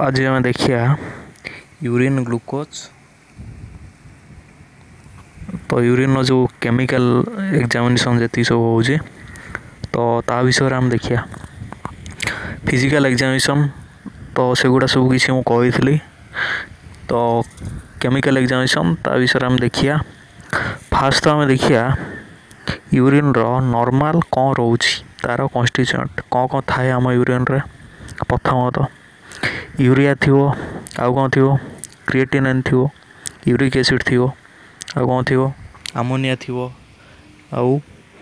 आज आम देखिया यूरिन ग्लूकोज। तो यूरिन जो केमिकल एग्जामिनेशन जी सब हो तो ता विषय आम देखिया फिजिकल एग्जामिनेशन। तो सेगुड़ा सब किसी मुझे कही तो केमिकल एग्जामिनेशन ता विषय आम देखिया। फास्ट तो आम देखिया यूरिन रो नॉर्मल कौन रोची तार कन्स्टिट्यूएंट कौन कौन थाए आम यूरिन रे। प्रथमतः यूरिया थी आउ कौन थी क्रिएटिनिन थी यूरिक एसिड थी आउ कौन थी अमोनिया थी आउ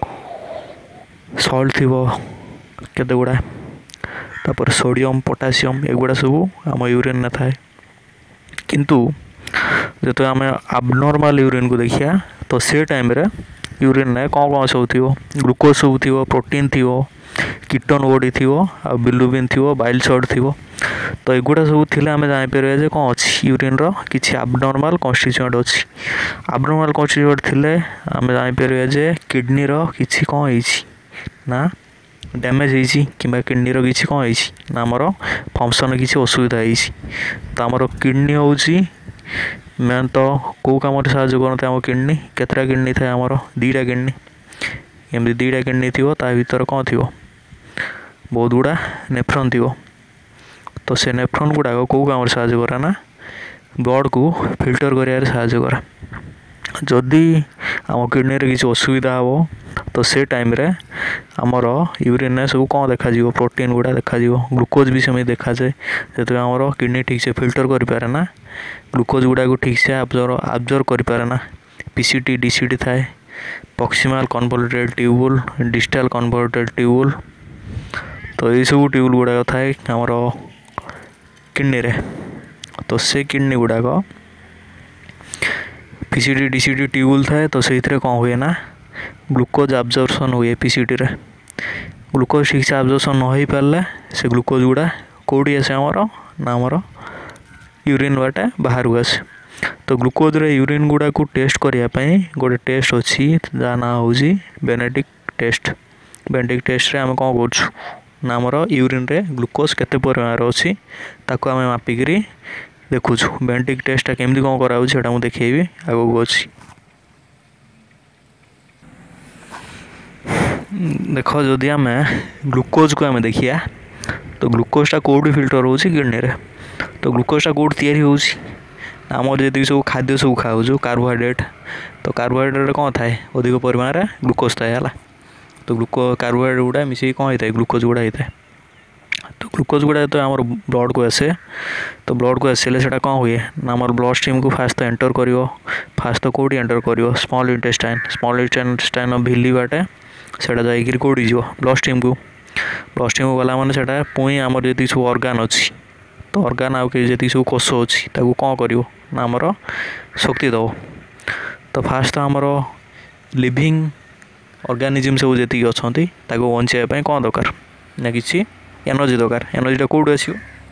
सल्ट थी केते गुड़ा तापर सोडियम पोटासियम एगुड़ा सब आम यूरिन में थाए। किंतु जो आम एब्नॉर्मल यूरिन को देखिया तो से टाइम रे यूरिन में कौन कौन सब थी ग्लूकोज सब थी प्रोटीन थी कीटोन बॉडी थी आ बिलुबिन थी बाइल सॉल्ट थी। तो एगुड़ा सब थिले आम जापर जे कौन अच्छी यूरिन रो किसी एब्नॉर्मल कन्स्टिट्यूएंट अच्छी। एब्नॉर्मल कन्स्टिट्यूएंट थिले आम जापर जे किडनी रो किसी कौन होइछि ना डैमेज होइछि किंबा किडनी रो किसी कौन होइछि ना आमर फंक्शन किसी असुविधा होइछि। तो आमर किडनी होउछि मेन तो कौ कम साहय करते आम किडनी केतटा किडनी थाए आमर दीटा किडनी एमती दीटा किडनी थी भर कौन थी बहुत गुड़ा नेफ्रॉन थी। तो से नेफ्रॉन गुड़ाक कौ कम साहय करे ना ब्लड को फिल्टर कर साहय करे। जदि आम किडनी रे किसी असुविधा हो तो से टाइम रे आमर यूरिन सब कौन देखा प्रोटीन गुड़ा देखा ग्लूकोज भी सेम देखा जाए जो आमर किडनी ठीक से फिल्टर कर पारे ना ग्लूकोज गुड़ा को ठीक से आब्जर्व कर पारे ना। पीसीटी डीसीटी थाए proximal convoluted tubule distal convoluted tubule. तो ये सब ट्यूबुल गुड़ा थाए आमर किडनी रे। तो से किडनी गुड़ाक पीसीटी डीसीटी ट्यूबुल थाए तो से कौन हुए ना ग्लूकोज अब्जर्पशन हुए पीसीटी रे। ग्लूकोज ठीक से अब्जर्पशन न हो पारे से ग्लूकोज गुड़ा कौटी आसे आमर ना आमर यूरिन बाटे बाहर को आसे। तो ग्लूकोज रे यूरिन गुड़ा को टेस्ट करने गोटे टेस्ट अच्छी जहाँ ना हूँ बेनेडिक टेस्ट। बेनेडिक टेस्ट रे आम कौन कर ना आमर यूरिन रे ग्लूकोज केते परिमाण अच्छी ताको आम मापिकी देखुछु। बेनेडिक टेस्ट केमती कौन करा मुझे देखी आगू अच्छी देख। जदि आम ग्लूकोज को आम देखिया तो ग्लूकोजटा कौटी फिल्टर हो किडनी रे। तो ग्लूकोजटा कौटी या आमर जी सब खाद्य सब खाऊ कार्बोहाइड्रेट तो कार्बोहाइड्रेट कौन थाए अधिक परिमाण में ग्लूकोज थाए है। तो कार्बोहाइड्रेट गुड़ा मिसे कौन होता है ग्लूकोज गुड़ा होता है। तो ग्लूकोज गुड़ा तो आमर ब्लड को आसे तो ब्लड को आसले से कौन हुए ना आमर ब्लड स्ट्रीम को फास्ट तो एंटर कर फास्ट तो कौटी एंटर कर स्मॉल इंटेस्टाइन भिली बाटे से जाकर कौटी जी ब्लड स्ट्रीम को गला मैंने से पुणी आमर जी सब अर्गान अच्छी तो अर्गान आउ जी सब कोष अच्छी कौन कर ना आमर शक्ति दब। तो फास्ट तो आमर लिविंग ऑर्गेनिज्म सब जी अच्छा बचाई कौन दरकार ना किसी एनर्जी दरकार। एनर्जीटा कौटू आसो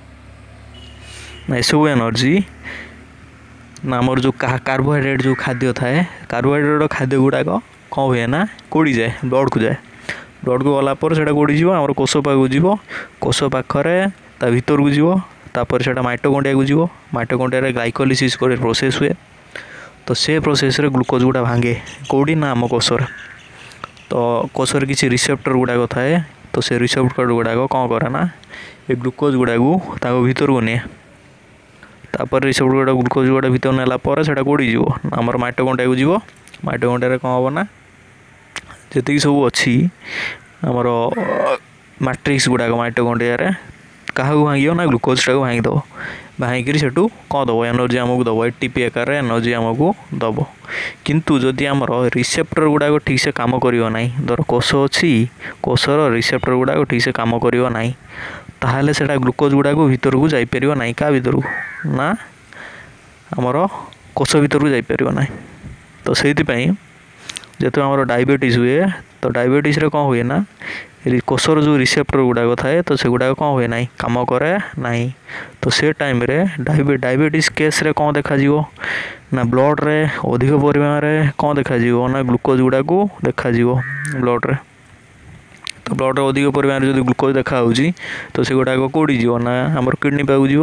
ना सब एनर्जी ना आमर जो कार्बोहाइड्रेट जो खाद्य थाए कार्बोहाइड्रेट खाद्य गुड़ाक कौन हुए ना कौटी जाए ब्लड को जाए। ब्लड को गलापर से कौटी जी आम कोष पाक जीव कोष पाखरे ता भीतर को जीव तापर से माइटोकॉन्ड्रिया को जीव माइटोकॉन्ड्रिया ग्लाइकोलिसिस कर प्रोसेस हुए। तो से प्रोसेस रे ग्लूकोज गुड़ा भांगे कौटी ना आम कोषर। तो कोषर किसी रिसेप्टर गुड़ाक थाए तो से रिसेप्टर गुड़ाक कौन करे ना ये ग्लूकोज गुड़ा को भीतर को निए तापर रिसेप्टर गुड़ा ग्लूकोज गुड़ा भीतर नेला से कौटी जीव आमर माइटोकॉन्ड्रिया को जीव माइटोकॉन्ड्रिया कौन हम ना जी सब अच्छी आमर मैट्रिक्स गुड़ाक माइटोकॉन्ड्रिया रे क्या भांग ना ग्लूकोजटा को भांगीदब भांगिकी से कौन दब एनर्जी आमको दब एटीपी आकार एनर्जी आमको दब। किंतु जदि आमर रिसेप्टर गुड़ाक ठीक से काम करियो नाही धर कोष अच्छी कोषर रिसेप्टर गुड़ाक ठीक से काम करियो नाही ताहले सेटा ग्लूकोज गुड़ाक भीतर को जाई परियो नाही का भीतर को ना आमर कोष भीतर को जाई परियो नाही। तो सेइथिपई जेतो आमर डायबिटीज हुए तो डायबिटीज रे कौन हुए ना कोषर जो रिसेप्टर गुड़ाक थाए तो से गुड़ाक कौन हुए ना काम करे नाही। तो से टाइम रे डायबिटीज केस रे कौन देखा ना ब्लड रे अधिक परिमाण रे कौन देखा ना ग्लूकोज गुड़ाक देखा ब्लड रे। तो ब्लड रे अधिक परिमाण जो ग्लूकोज देखा तो से गुड़ाक कौटी जीव ना आमर किडनी पाक जीव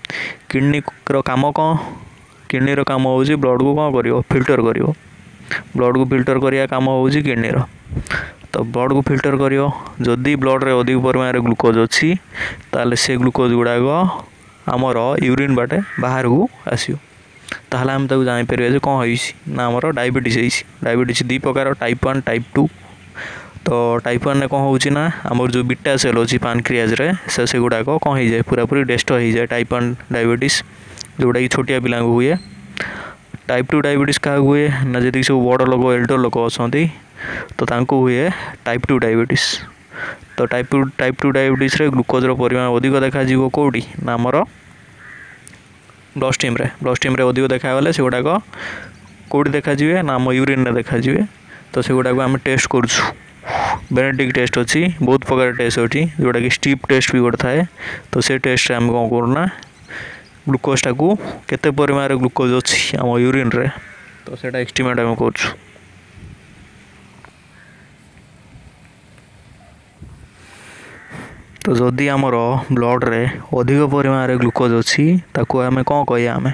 किडनी काम कौन किडनी काम हूँ ब्लड को कौन कर फिल्टर कर ब्लड को फिल्टर करने काम हूँ किडनी तो ब्लड को फिल्टर कर जदि ब्लड रे अधिक परिमाण ग्लूकोज अच्छी ताले से ग्लूकोज गुड़ाक आमर यूरिन बाटे बाहर को आसो ताहले आम ताको जापर कौन होना आमर डायबिटीज डायबिटीज दी प्रकार टाइप 1 टाइप 2 तो टाइप 1 कौन होना आमर जो बीटा सेल अच्छी पानक्रियाज रे से गुड़ाक कौन हो जाए पूरा पूरी डेस्ट हो जाए टाइप 1 डायबिटीज जोटा कि छोटिया पिला हुए टाइप 2 डायबिटीज क्या हुए ना जी सब बड़ लोक एल्डर लोक अच्छा तो हुए टाइप 2 डायबिटीज तो टाइप 2 डायबिटीज रे ग्लूकोज परिमाण अधिक देखा कौटी ना आमर ब्लड स्ट्रीम रे अधिक देखागले से गुड़ाक कौटी देखा ना आम यूरिन रे देखा तो से गुड़ाक आम टेस्ट करूँ बेनेटिक टेस्ट अच्छी बहुत प्रकार टेस्ट अच्छी जोटा कि स्टीप टेस्ट भी गोटे थाए तो से टेस्ट आम कौन करूना ग्लूकोज टाक केते परिमाण ग्लूकोज अच्छी आम यूरिन रे तो सेटा एस्टिमेट आम कर तो जदि आमर ब्लड रे अधिक परिमाण ग्लूकोज अच्छी ताको आम कौन कह आम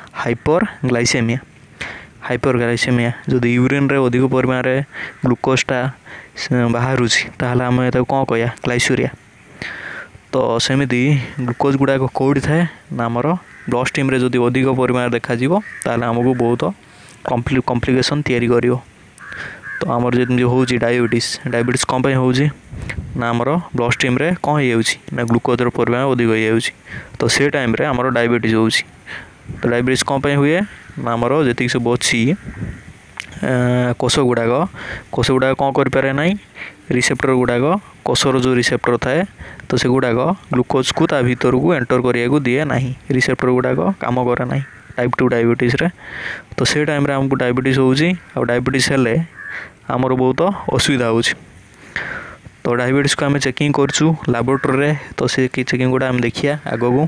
हाइपर ग्लाइसेमिया जदि यूरिन रे अधिक परिमाण ग्लूकोजटा बाहर ताहले आम कौन कह ग्लाइसूरिया तो सेमिति ग्लूकोज गुड़ाक कौटी थाए ना आमर ब्लड स्ट्रीम रे जदि अधिक परिमाण देखा ताहले आमको बहुत कॉम्प्लिकेशन तैयारी करियो तो आमर जमी हूँ डायबिटीज कौन पे हूँ ना आमर ब्लड स्ट्रीम रे कौन हो ना ग्लूकोज परिमाण अधिक हो जाऊँगी तो से टाइम रे आमर डायबिटीज हो तो डायबिटीज कौन पे हुए ना आमर जी सब अच्छी कोष गुड़ाक कौन करें ना रिसेप्टर गुड़ाक कोषर जो रिसेप्टर थाए तो से गुड़ाक ग्लूकोज को ता भीतर को एंटर करने को दिए ना रिसेप्टर गुड़ाक काम करे ना टाइप 2 डायबिटीज रे तो से टाइम रे आमको डायबिटीज हो डायबिटीज हेले आमर बहुत असुविधा हो तो डायबिटीज को आम चेकिंग करचु लैबोरेटरी रे तो से चेकिंग गुड़ा आम देखिया आग को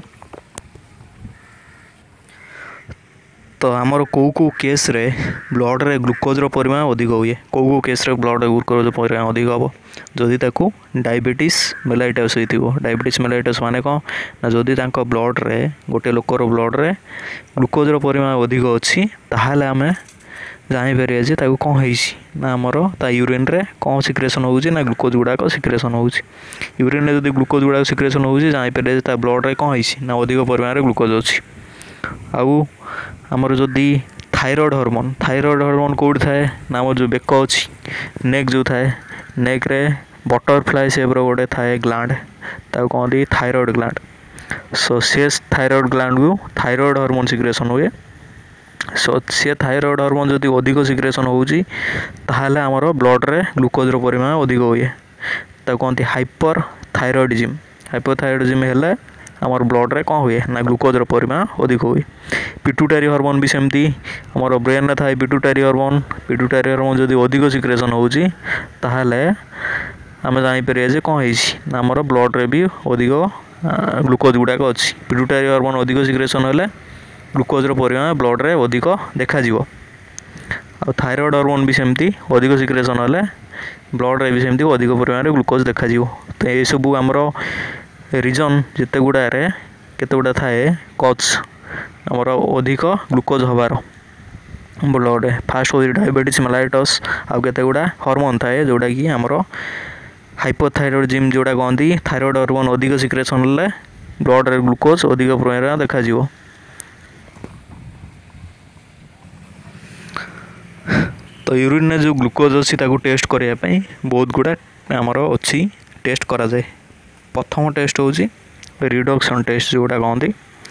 तो आमर कौ केस रे ब्लड रे ग्लूकोज परिमाण अधिक हुए कौ केस रे ब्लड ग्लूकोज परिमाण अधिक हम जदि ताकू डायबिटीज मेलाइटस हो डायबिटीज मेलाइटस माने कौन ना जदि ब्लड रे गोटे लोकर ब्लड रे ग्लूकोज परिमाण अधिक अच्छी ताहले आम जापर जे कौन है ना आमर ता यूरिन रे कौन सिक्रेसन हो ना ग्लूकोज गुड़ाक सिक्रेसन हो यूरिन रे जदि ग्लूकोज गुड़ाक सिक्रेसन हो जापर जे ब्लड रे कौन है ना अधिक परिमाण ग्लूकोज अच्छी आउ आमर जदि थायराइड हार्मोन कौटी थाए ना आम जो बेक अच्छी नेक जो थाए नेक रे बटरफ्लाई सेप गोटे थाए ग्लैंड ताको कहते थायराइड ग्लैंड सो से थायराइड ग्लैंड को थायराइड हार्मोन सिक्रेसन हुए सो से थायराइड हार्मोन जदि अधिक सिक्रेसन होउची ताहले आमर ब्लड रे ग्लूकोज परिमाण अधिक हुए ताको कहते हाइपोथायरॉयडिज्म हेले आमर ब्लड रे कौन हुए ना ग्लूकोज परिमाण अधिक हुए पिट्यूटरी हार्मोन भी सेमती आमर ब्रेन रे थाए पिट्यूटरी हार्मोन जदि अधिक सिक्रेसन होउची ताहले आम जापर जे कौन है ना आमर ब्लड रे भी अधिक ग्लूकोज गुड़ाक अच्छी पिट्यूटरी हार्मोन अधिक सिक्रेसन हेले ग्लूकोज परिमाण ब्लड रे अधिक देखा आ थायराइड हार्मोन भी सेमती अधिक सिक्रेसन हेले ब्लड रे भी सेमती अधिक परिमाण ग्लूकोज देखा तो ये सब आमर रिजन जिते गुड़ारे केते गुड़ा थाए कज आमर अधिक ग्लूकोज हबार ब्लड रे फास्ट हो डायबिटीज मेलाइटस आउ केते गुड़ा हार्मोन थाए जोटा कि आमर हाइपोथायरॉयडिज्म जोटा कहती थायराइड हार्मोन अधिक सिक्रेसन हेले ब्लड रे ग्लूकोज अधिक परिमाण देखा तो यूरिन में जो ग्लूकोज अच्छी टेस्ट करने बहुत गुड़ा आमर अच्छी टेस्ट करा जाए प्रथम टेस्ट हूँ रिडक्शन टेस्ट जोटा कहती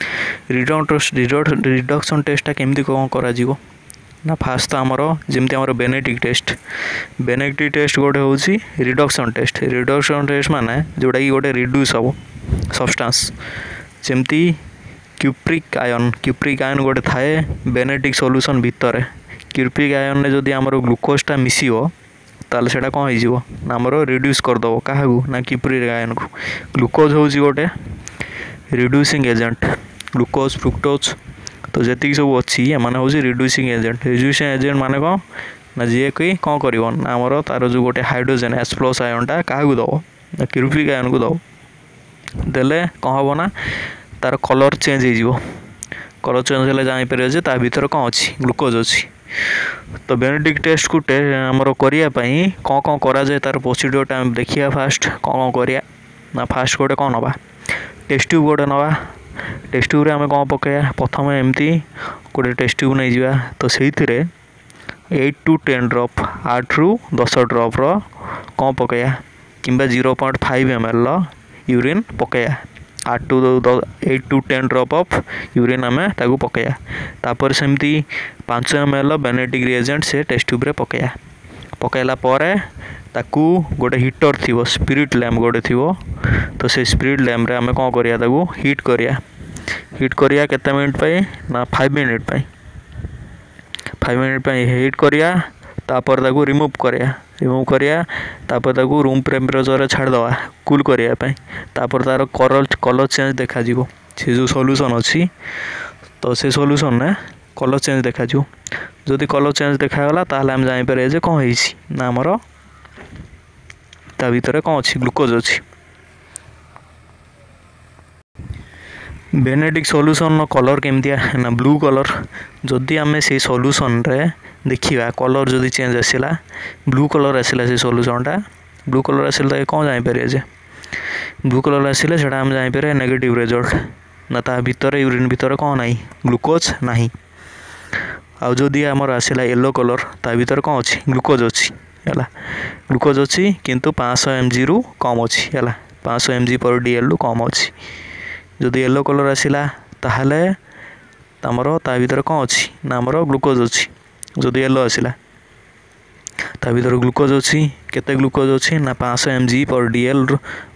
रिडक्शन टेस्टा केमती कौन करा ना फास्ट तो आमर जमी आमर बेनेटिक टेस्ट गोटे हूँ रिडक्शन टेस्ट माने जोटा कि गोटे रिड्यूस हम सब्सटेंस जमती क्यूप्रिक आयन गोटे थाए बेनेटिक सॉल्यूशन भितर क्यूप्रिक आयन ने जदि आमर ग्लूकोजटा मिसिबो ताले सेटा कौन हो आमर रिड्यूस करदेव क्या ना क्यूप्रिक आयन को ग्लूकोज हूँ गोटे रिड्यूसिंग एजेंट ग्लूकोज फ्रुक्टोज तो जी सब अच्छी एम हूँ रिड्यूसिंग एजेंट माने कौन ना जी कि कौन कर आमर तार जो गोटे हाइड्रोजेन H+ आयनटा क्या दब क्यूप्रिक आयन को दब देले कौन हम ना तार कलर चेंज हो कलर चेंज हेल्ले जापर जे ता भीतर कौन अच्छी ग्लूकोज अच्छी। तो बेनेडिक्ट टेस्ट को आमर करने कौन कौन करा जाए तार प्रोसीड्योर आम देखिए फास्ट कौन कौन करिया ना फास्ट गोटे कौन नवा टेस्ट ट्यूब गोटे नवा टेस्ट ट्यूब आम कौन पकड़ा प्रथम एमती गोटे टेस्ट ट्यूब नहीं जावा तो से 8 to 10 ड्रॉप 8 ରୁ 10 ड्रॉप रो कौन पकड़ा कि 0.5 ml यूरिन पकड़ा 8 to 10 ड्रॉप ऑफ यूरिन आम ताकू पकड़ा तापर सेमती 5 ml बेनेडिक रिएजेंट से टेस्ट ट्यूब रे पकड़ा पकड़ा पर ताकू गोटे हीटर थी स्पिरिट लैम्प गोटे थी तो से स्पिरिट लैम्प रे आम कौन करिया ताकू हीट करिया केते मिनट पाई ना 5 मिनट पाई 5 मिनट पाई हीट करिया तापर ताकू रिमूव करिया तापर ताकू रूम टेम्परेचर रे छाड़ दवा कूल करिया पाई तापर तार कलर चेंज देखा जीवो से जो सॉल्यूशन अच्छी तो से सॉल्यूशन ने कलर चेंज देखा जीवो जदि कलर चेंज देखागला ताहले हम जाई पारे जे कौन होईछि ना हमर ता भीतर कौन अच्छी ग्लूकोज अच्छी। बेनेडिक सॉल्यूशन कलर केमतिया ना ब्लू कलर जदि आम से सॉल्यूशन रे देखिया कलर जदि चेंज आसला ब्लू कलर आसला से सॉल्यूशनटा ब्लू कलर आसला कौन जापर जे ब्लू कलर आसले से आम जापर नेगेटिव रिजल्ट ना ता भीतर यूरिन भीतर कौन ना ग्लूकोज ना आउ जदि आमर आसला येलो कलर ता भीतर कौन अच्छी ग्लूकोज अच्छी है ग्लूकोज अच्छी किंतु 500 mg रु कम अच्छी है 500 mg पर DL रु कम अच्छी जदि येलो कलर आसला ताहले आमर ता भीतर कौन अच्छी ना आमर ग्लूकोज अच्छी जदि येलो आसला ता भीतर ग्लूकोज अच्छी केते ग्लूकोज अच्छी ना 500 mg पर DL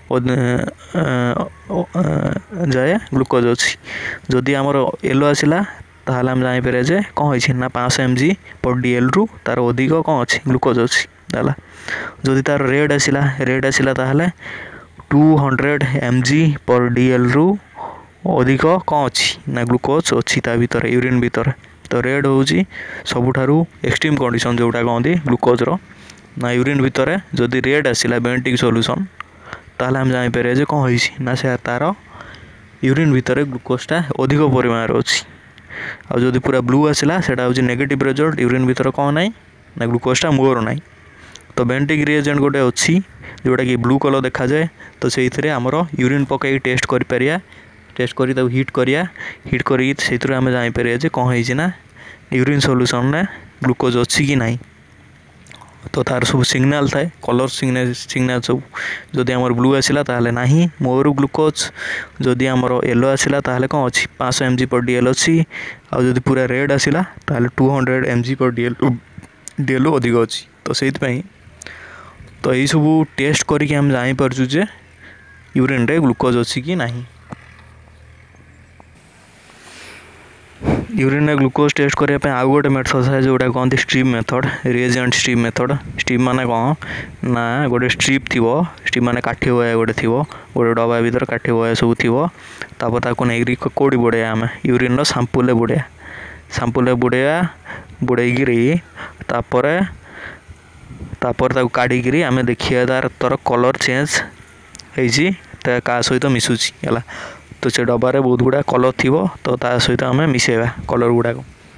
जाए ग्लूकोज अच्छी जदि आमर येलो आसला ताहले हम जापर जे कौन होइछि ना 500 mg पर DL रु तार अधिक कौन अच्छी ग्लूकोज अच्छी है जदि तार रेड आसला ताहले 200 mg पर DL रु अधिक कौन अच्छी ना ग्लूकोज अच्छी ता भीतर यूरिन भीतर तो रेड होउची सबुठारु एक्सट्रीम कंडीशन जोटा कहते ग्लूकोज रो ना यूरिन भीतर जदि रेड आसला बेनेडिक सॉल्यूशन ताहले हम जापर जे कौन होइछि ना से तार यूरिन भीतर ग्लूकोजटा अधिक परिमाण अच्छी आ जदि पूरा ब्लू आसला सेटा होची नेगेटिव रिजल्ट यूरिन भीतर कौन ना ना ग्लूकोजटा मोर ना तो बेनेडिक रिएजेंट गोटे अच्छी जोटा कि ब्लू कलर देखा जाए तो से आमर यूरिन पकई टेस्ट कर हिट करी आम जापर जे कौन होइछि ना यूरिन सॉल्यूशन ने ग्लूकोज अच्छी कि ना तो तार सब सिग्नाल थाए कलर सिग्नाल सब जदि आमर ब्लू आसला ताहले नाही मोर ग्लूकोज जदि आमर येलो आसला ताहले कौन अच्छी 500 mg पर DL अच्छी आ जदि पूरा रेड आसला ताहले 200 mg पर DL अधिक अच्छी तो से तो यही सब टेस्ट करके हम जापर जे यूरिन रे ग्लूकोज अच्छी कि नाही। यूरिन रे ग्लूकोज टेस्ट करने आउ गोटे मेथड है जोटा कहते strip method reagent strip method strip माने कौन ना गोटे स्ट्रीप थी स्ट्रीप माने काठी बया गोटे थी गोटे डब्बा भीतर काठी बया सब थी तापर ताको नहीं कौटी बुड़ाया आम यूरिन सांपुल बुड़ाया बुड़ेगी तापर काढ़ी आम देखिए तार कलर चेंज होइछि का सहित मिसुची है तो से डब्बारे बहुत गुड़ा कलर थी तो ता सहित आम मिसेवा कलर गुड़ाक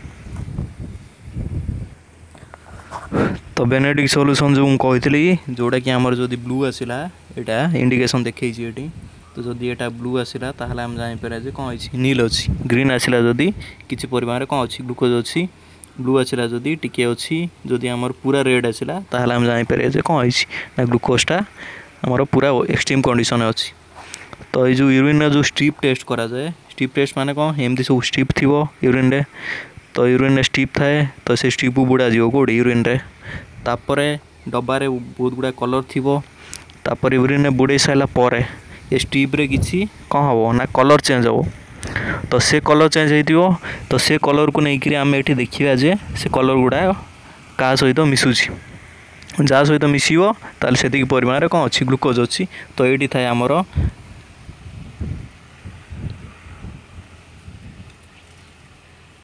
तो बेनेडिक सॉल्यूशन जो मुझे जोटा कि आमर जदि ब्लू आसला यहाँ इंडिकेशन देखी तो जदि यहाँ ब्लू आसला ताहले हम जापर जे कौन अच्छी नील अच्छी ग्रीन आसला जदि किसी परिमाण कौन अच्छी ग्लूकोज अच्छी ब्लू आसला जदि टिके अच्छी जदि आमर पूरा रेड आसला ताहले हम जापर जे कौन अच्छी ना ग्लूकोजटा आमर पूरा एक्सट्रीम कंडीशन अच्छी। तो ये जो यूरिन जो स्ट्रिप टेस्ट करा जाए स्ट्रिप टेस्ट माने कौन एमती सब स्ट्रिप थी यूरिन रे तो यूरिन रे स्ट्रिप थाए तो से स्ट्रिप बुड़ा जीव कौटे यूरिन रे तापर डब्बारे बहुत गुड़ा कलर थी तापर यूरिन रे बुड़े सारा पर ये स्ट्रिप रे किसी कौन हम ना कलर चेंज हो तो से कलर चेंज हो तो से कलर को लेकिन आम ये देखा जे से कलर गुड़ा क्या सहित मिसुची जहाँ सहित मिसो ताल से परिमाण कौन अच्छी ग्लूकोज अच्छी तो ये थाए आमर